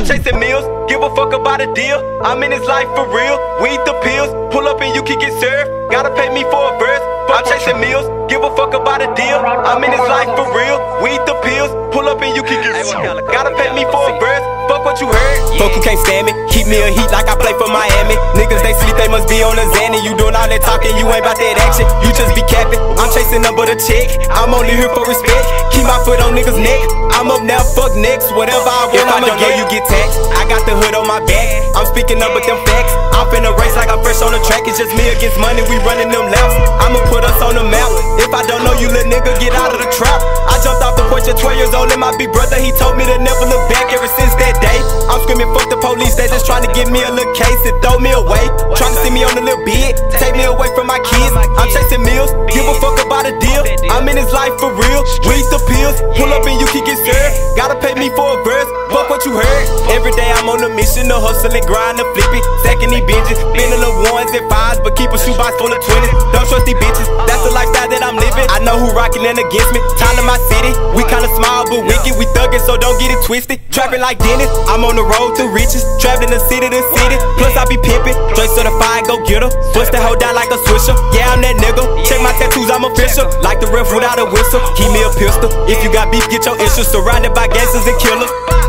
I'm chasing meals, give a fuck about a deal. I'm in this life for real, we eat the pills. Pull up and you can get served, gotta pay me for a verse. I'm chasing meals, give a fuck about a deal. I'm in this life for real, we eat the pills. Pull up and you can get served, gotta pay me for a verse. Fuck what you heard. Fuck who can't stand me, keep me a heat like I play for Miami. Niggas they sleep, they must be on a Xanny. You doing all that talking, you ain't about that action. You just be capping, I'm chasing number the check. I'm only here for respect, keep my foot on niggas' neck. I'm up now, fuck next, whatever I want, I'ma get. You get taxed, I got the hood on my back. I'm speaking up with them facts. I'm finna race like I'm fresh on the track. It's just me against money, we running them laps. I'ma put us on the map. If I don't know you, little nigga, get out of the trap. I jumped off the porch at 12 years old and my big brother, he told me to never look back. Ever since that day, I'm screaming fuck the police. They just trying to give me a little case and throw me away. Trying to see me on a little bed, take me away from my kids. I'm chasing meals, give a fuck about a deal. I'm in this life for real, we eat the pills. Pull up and you can get served, gotta pay me for a verse. Fuck what you heard. Every day I'm on a mission to hustle and grind to flip it. Stacking these binges, spending the ones and fives, but keep a shoebox full of 20s. Don't trust these bitches, that's the lifestyle that I'm living. I know who rockin' and against me. Tyler my city, we kinda small but wicked. We thuggin', so don't get it twisted. Trapping like Dennis, I'm on the road to riches. Traveling the city to city, plus I be pimpin'. Straight certified, go get her. Bust that hoe down like a swisher. Yeah, I'm that nigga. Check my tattoos, I'm official. Like the ref without a whistle. Keep me a pistol. If you got beef, get your issues. Surrounded by gangsters and killers.